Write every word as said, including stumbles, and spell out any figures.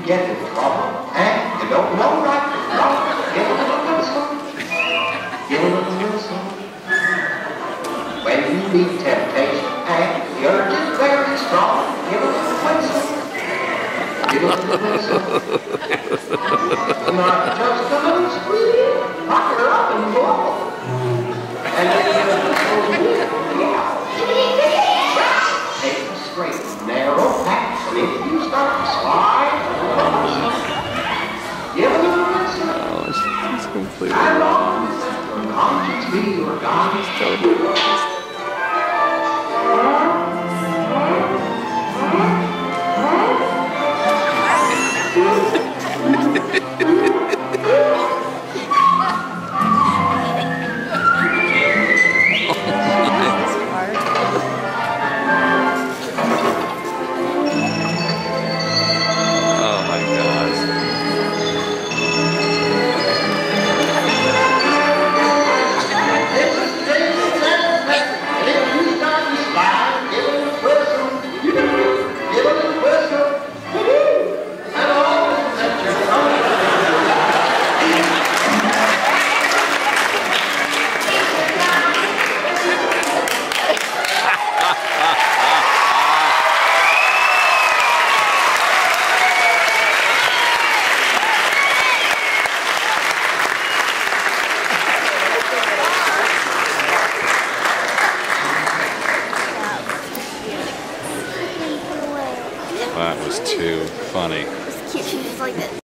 get in trouble and you don't know right from wrong, give a little whistle. Give a little whistle. When you meet temptation and the urge is very strong, give a little whistle. Give a little whistle. Not just a little squeal, pucker up and blow. And then you whistle, yeah. Take a straight, narrow path, and if you start to slide, give a little whistle. Oh, it's, it's completely and long as your conscience be your guide. It's totally lost. That was too funny. It's cute. She's just like this.